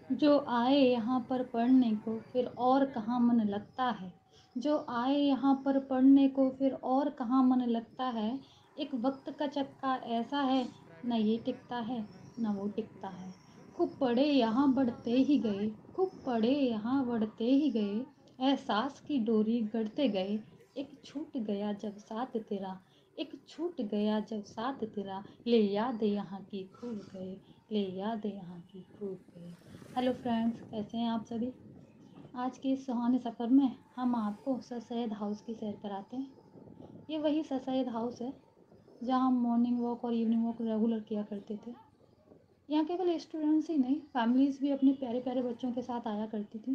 जो आए यहाँ पर पढ़ने को फिर और कहाँ मन लगता है। जो आए यहाँ पर पढ़ने को फिर और कहाँ मन लगता है। एक वक्त का चक्का ऐसा है, न ये टिकता है न वो टिकता है। खूब पढ़े यहाँ बढ़ते ही गए, खूब पढ़े यहाँ बढ़ते ही गए। एहसास की डोरी गढ़ते गए, एक छूट गया जब साथ तेरा, एक छूट गया जब साथ तेरा। ले याद यहाँ की खूब गए, ले याद यहाँ की खूब गए। हेलो फ्रेंड्स, कैसे हैं आप सभी। आज के इस सुहाने सफ़र में हम आपको सर सैयद हाउस की सैर कराते हैं। ये वही सर सैयद हाउस है जहां हम मॉर्निंग वॉक और इवनिंग वॉक रेगुलर किया करते थे। यहाँ केवल स्टूडेंट्स ही नहीं, फैमिलीज़ भी अपने प्यारे प्यारे बच्चों के साथ आया करती थी।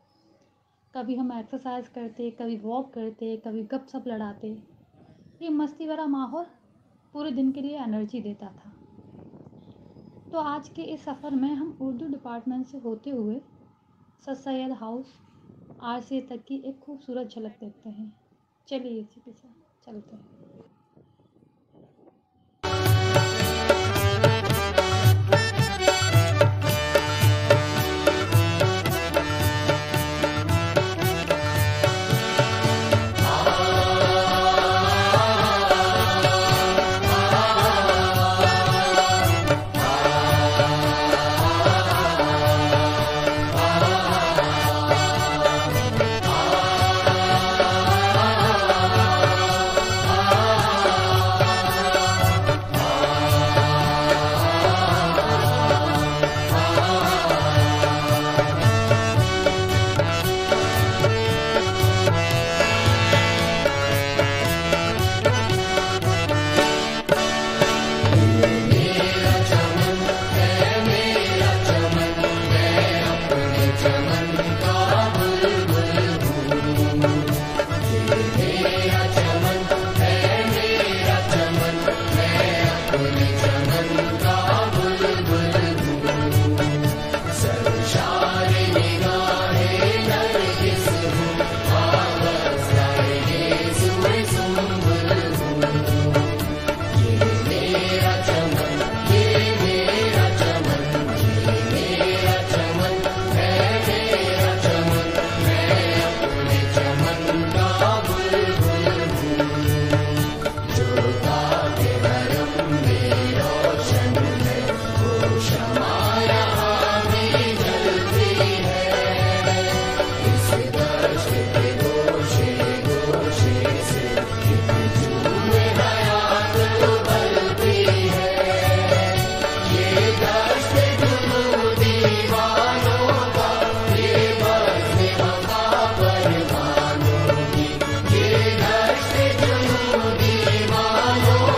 कभी हम एक्सरसाइज करते, कभी वॉक करते, कभी गपशप लड़ाते। ये मस्ती भरा माहौल पूरे दिन के लिए एनर्जी देता था। तो आज के इस सफ़र में हम उर्दू डिपार्टमेंट से होते हुए सर सैयद हाउस RCA तक की एक खूबसूरत झलक देखते हैं। चलिए इसी के साथ चलते हैं।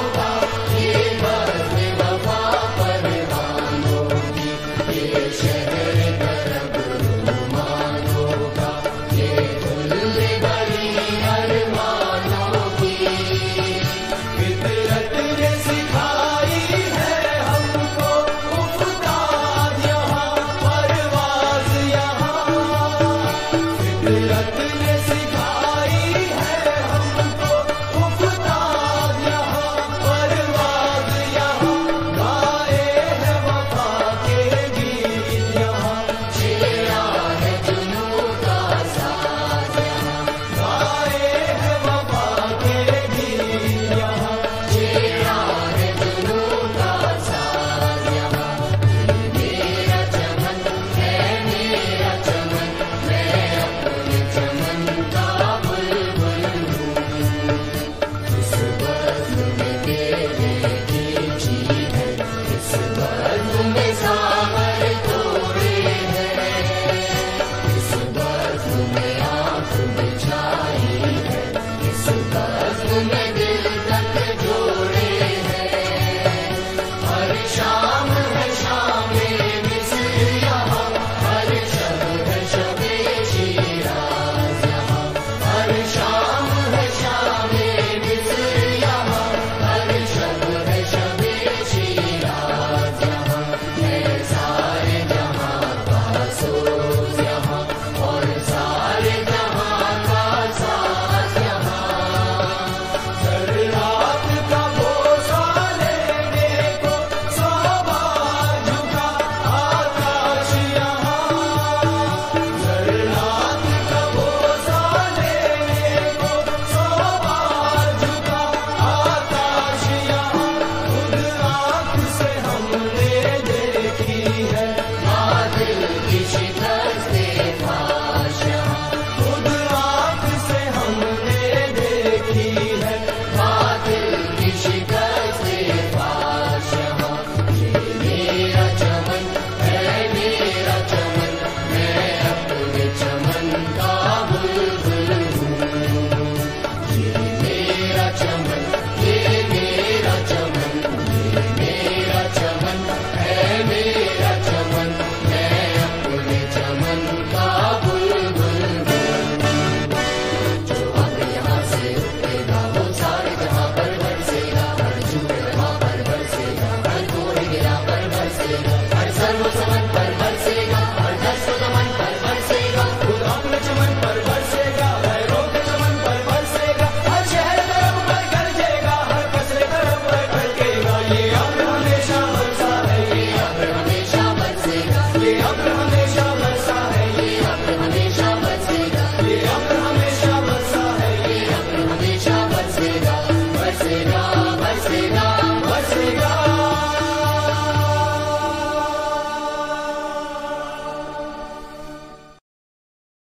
शहर